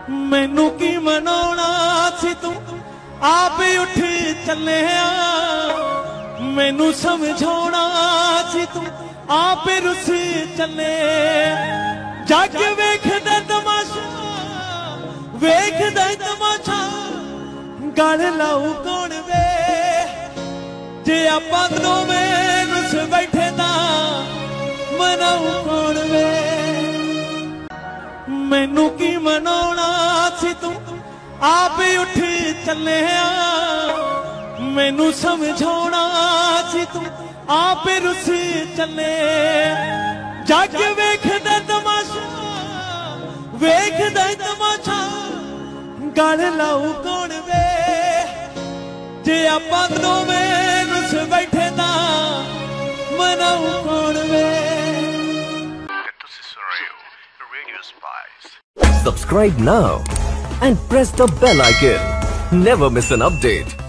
मैनू की मनाउणा सी तू आप उठ चलिया, मैनू समझाउणा सी तू आप रुस चले। जग वेखदा तमाशा, वेखदा तमाशा, गल लाऊ कौन वे, जे आपां दोवें रुस बैठे तां मनाऊ कौन वे। मैनू की मनाउणा सी तू आप उठ चलिया, मैनू समझाउणा सी तू आप रुस चले। जग वेखदा तमाशा, वेखदा तमाशा, गल लाऊ कौन वे, जे आपां दोवें रुस बैठे तां मनाऊ कौन वे। Subscribe now and press the bell icon. Never miss an update.